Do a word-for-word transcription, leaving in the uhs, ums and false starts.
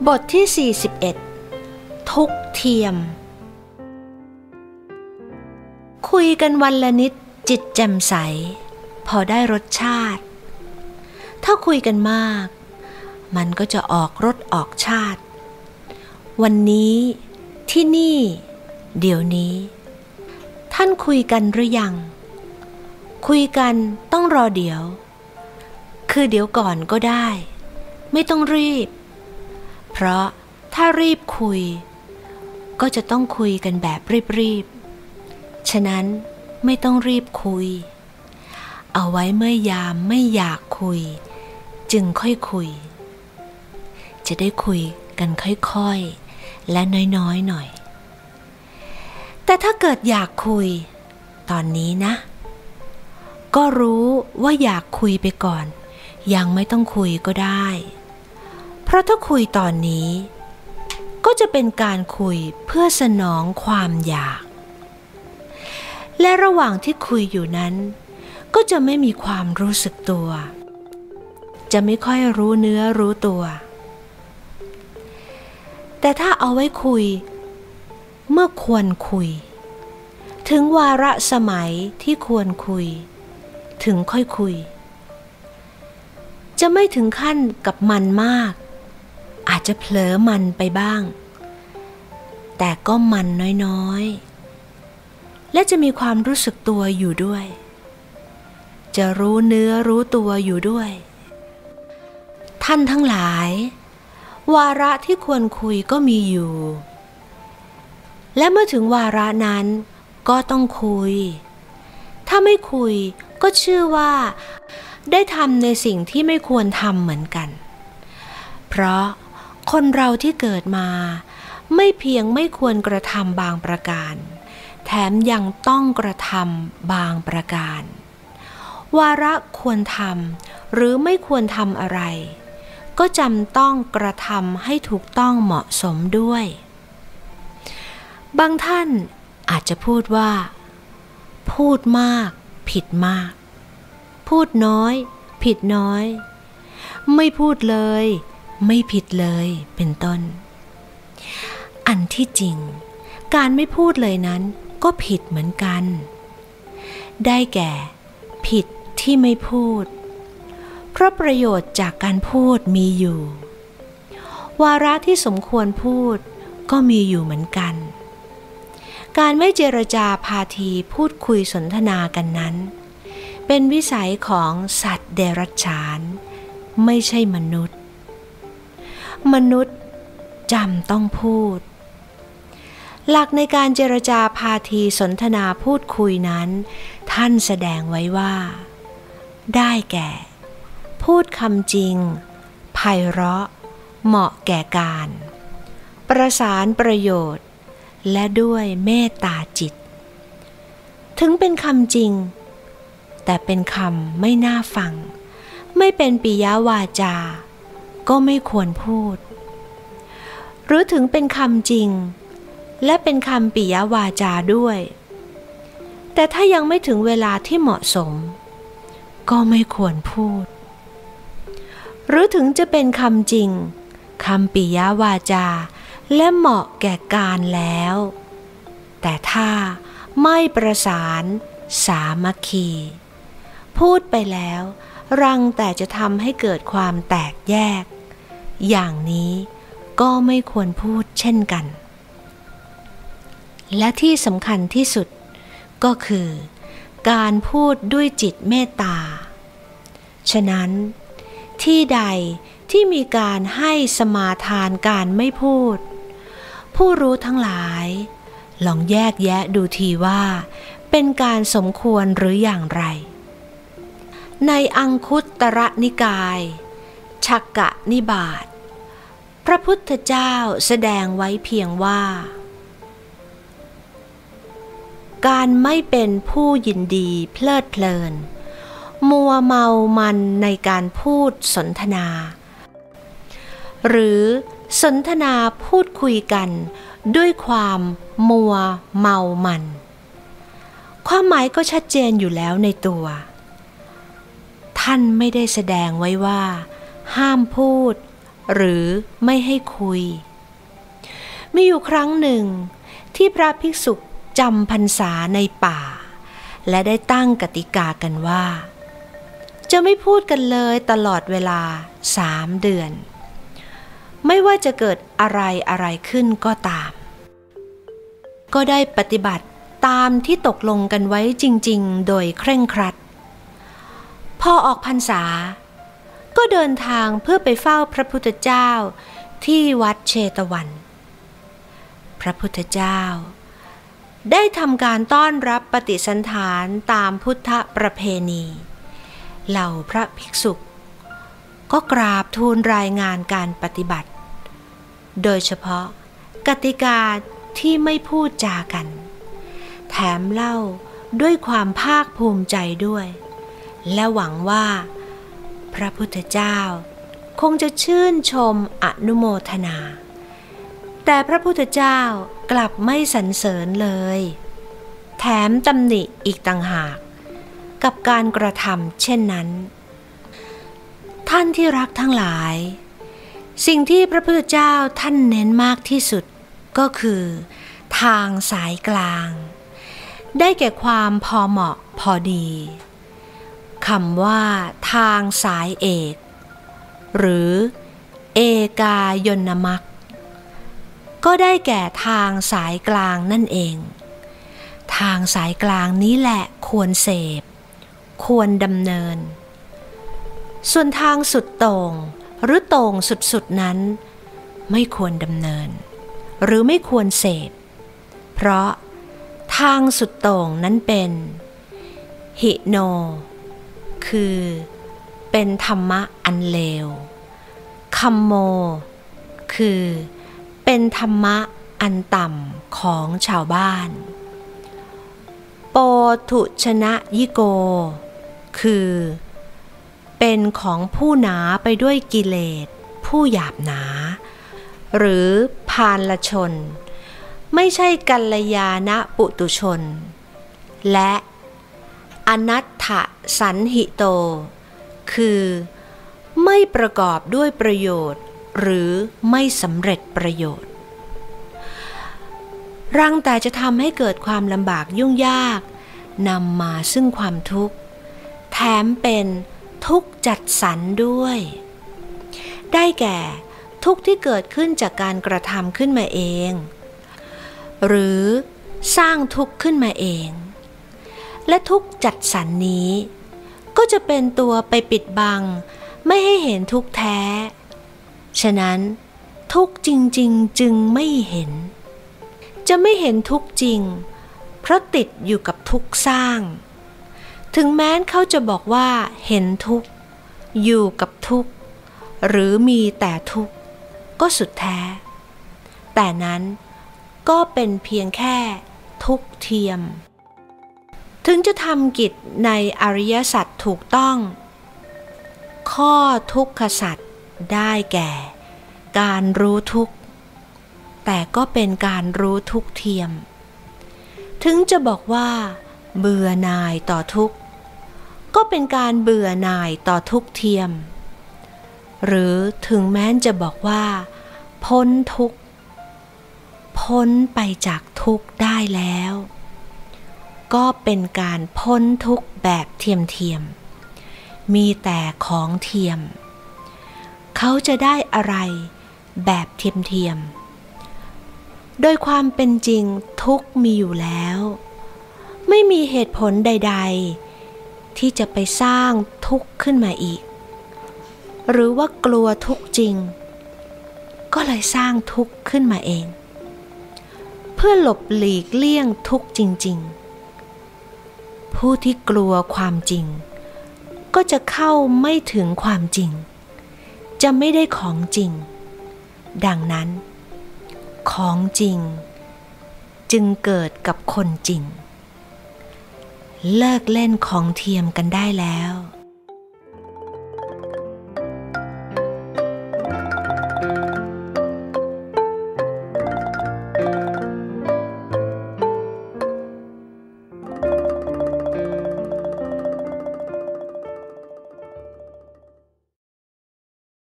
บทที่สี่สิบเอ็ดทุกเทียมคุยกันวันละนิดจิตแจ่มใสพอได้รสชาติถ้าคุยกันมากมันก็จะออกรสออกชาติวันนี้ที่นี่เดี๋ยวนี้ท่านคุยกันหรือยังคุยกันต้องรอเดี๋ยวคือเดี๋ยวก่อนก็ได้ไม่ต้องรีบเพราะถ้ารีบคุยก็จะต้องคุยกันแบบรีบๆฉะนั้นไม่ต้องรีบคุยเอาไว้เมื่อยามไม่อยากคุยจึงค่อยคุยจะได้คุยกันค่อยๆและน้อยๆหน่อยแต่ถ้าเกิดอยากคุยตอนนี้นะก็รู้ว่าอยากคุยไปก่อนยังไม่ต้องคุยก็ได้เพราะถ้าคุยตอนนี้ก็จะเป็นการคุยเพื่อสนองความอยากและระหว่างที่คุยอยู่นั้นก็จะไม่มีความรู้สึกตัวจะไม่ค่อยรู้เนื้อรู้ตัวแต่ถ้าเอาไว้คุยเมื่อควรคุยถึงวาระสมัยที่ควรคุยถึงค่อยคุยจะไม่ถึงขั้นกับมันมากอาจจะเผลอมันไปบ้างแต่ก็มันน้อยๆและจะมีความรู้สึกตัวอยู่ด้วยจะรู้เนื้อรู้ตัวอยู่ด้วยท่านทั้งหลายวาระที่ควรคุยก็มีอยู่และเมื่อถึงวาระนั้นก็ต้องคุยถ้าไม่คุยก็ชื่อว่าได้ทำในสิ่งที่ไม่ควรทำเหมือนกันเพราะคนเราที่เกิดมาไม่เพียงไม่ควรกระทำบางประการแถมยังต้องกระทำบางประการวาระควรทำหรือไม่ควรทำอะไรก็จำต้องกระทำให้ถูกต้องเหมาะสมด้วยบางท่านอาจจะพูดว่าพูดมากผิดมากพูดน้อยผิดน้อยไม่พูดเลยไม่ผิดเลยเป็นต้นอันที่จริงการไม่พูดเลยนั้นก็ผิดเหมือนกันได้แก่ผิดที่ไม่พูดเพราะประโยชน์จากการพูดมีอยู่วาระที่สมควรพูดก็มีอยู่เหมือนกันการไม่เจรจาพาทีพูดคุยสนทนากันนั้นเป็นวิสัยของสัตว์เดรัจฉานไม่ใช่มนุษย์มนุษย์จำต้องพูดหลักในการเจรจาพาทีสนทนาพูดคุยนั้นท่านแสดงไว้ว่าได้แก่พูดคำจริงไพเราะเหมาะแก่การประสานประโยชน์และด้วยเมตตาจิตถึงเป็นคำจริงแต่เป็นคำไม่น่าฟังไม่เป็นปิยวาจาก็ไม่ควรพูดหรือถึงเป็นคำจริงและเป็นคำปิยวาจาด้วยแต่ถ้ายังไม่ถึงเวลาที่เหมาะสมก็ไม่ควรพูดหรือถึงจะเป็นคำจริงคำปิยวาจาและเหมาะแก่การแล้วแต่ถ้าไม่ประสานสามัคคีพูดไปแล้วรังแต่จะทำให้เกิดความแตกแยกอย่างนี้ก็ไม่ควรพูดเช่นกันและที่สำคัญที่สุดก็คือการพูดด้วยจิตเมตตาฉะนั้นที่ใดที่มีการให้สมาทานการไม่พูดผู้รู้ทั้งหลายลองแยกแยะดูทีว่าเป็นการสมควรหรืออย่างไรในอังคุตรนิกายฉักกะนิบาตพระพุทธเจ้าแสดงไว้เพียงว่าการไม่เป็นผู้ยินดีเพลิดเพลินมัวเมามันในการพูดสนทนาหรือสนทนาพูดคุยกันด้วยความมัวเมามันความหมายก็ชัดเจนอยู่แล้วในตัวท่านไม่ได้แสดงไว้ว่าห้ามพูดหรือไม่ให้คุยมีอยู่ครั้งหนึ่งที่พระภิกษุจำพรรษาในป่าและได้ตั้งกติกากันว่าจะไม่พูดกันเลยตลอดเวลาสามเดือนไม่ว่าจะเกิดอะไรอะไรขึ้นก็ตามก็ได้ปฏิบัติตามที่ตกลงกันไว้จริงๆโดยเคร่งครัดพอออกพรรษาก็เดินทางเพื่อไปเฝ้าพระพุทธเจ้าที่วัดเชตวันพระพุทธเจ้าได้ทำการต้อนรับปฏิสันถานตามพุทธประเพณีเหล่าพระภิกษุก็กราบทูลรายงานการปฏิบัติโดยเฉพาะกติกาที่ไม่พูดจากันแถมเล่าด้วยความภาคภูมิใจด้วยและหวังว่าพระพุทธเจ้าคงจะชื่นชมอนุโมทนาแต่พระพุทธเจ้ากลับไม่สรรเสริญเลยแถมตำหนิอีกต่างหากกับการกระทำเช่นนั้นท่านที่รักทั้งหลายสิ่งที่พระพุทธเจ้าท่านเน้นมากที่สุดก็คือทางสายกลางได้แก่ความพอเหมาะพอดีคำว่าทางสายเอกหรือเอกายนมรรคก็ได้แก่ทางสายกลางนั่นเองทางสายกลางนี้แหละควรเสพควรดำเนินส่วนทางสุดโต่งหรือโต่งสุดๆนั้นไม่ควรดำเนินหรือไม่ควรเสพเพราะทางสุดโต่งนั้นเป็นหิโนคือเป็นธรรมะอันเลวคัมโมคือเป็นธรรมะอันต่ำของชาวบ้านโปทุชนะยิโกคือเป็นของผู้หนาไปด้วยกิเลสผู้หยาบหนาหรือพาลชนไม่ใช่กัลยาณปุตุชนและอนัตถสันหิโตคือไม่ประกอบด้วยประโยชน์หรือไม่สำเร็จประโยชน์รังแต่จะทำให้เกิดความลำบากยุ่งยากนำมาซึ่งความทุกข์แถมเป็นทุกข์จัดสรรด้วยได้แก่ทุกข์ที่เกิดขึ้นจากการกระทำขึ้นมาเองหรือสร้างทุกข์ขึ้นมาเองและทุกข์จัดสรรนี้ก็จะเป็นตัวไปปิดบังไม่ให้เห็นทุกข์แท้ฉะนั้นทุกข์จริงๆจึงไม่เห็นจะไม่เห็นทุกข์จริงเพราะติดอยู่กับทุกข์สร้างถึงแม้เขาจะบอกว่าเห็นทุกข์อยู่กับทุกข์หรือมีแต่ทุกข์ก็สุดแท้แต่นั้นก็เป็นเพียงแค่ทุกข์เทียมถึงจะทำกิจในอริยสัจถูกต้องข้อทุกขสัจได้แก่การรู้ทุกข์แต่ก็เป็นการรู้ทุกข์เทียมถึงจะบอกว่าเบื่อหน่ายต่อทุกข์ก็เป็นการเบื่อหน่ายต่อทุกข์เทียมหรือถึงแม้จะบอกว่าพ้นทุกข์พ้นไปจากทุกข์ได้แล้วก็เป็นการพ้นทุกข์แบบเทียมๆมีแต่ของเทียมเขาจะได้อะไรแบบเทียมๆโดยความเป็นจริงทุกข์มีอยู่แล้วไม่มีเหตุผลใดๆที่จะไปสร้างทุกข์ขึ้นมาอีกหรือว่ากลัวทุกข์จริงก็เลยสร้างทุกข์ขึ้นมาเองเพื่อหลบหลีกเลี่ยงทุกข์จริงๆผู้ที่กลัวความจริงก็จะเข้าไม่ถึงความจริงจะไม่ได้ของจริงดังนั้นของจริงจึงเกิดกับคนจริงเลิกเล่นของเทียมกันได้แล้ว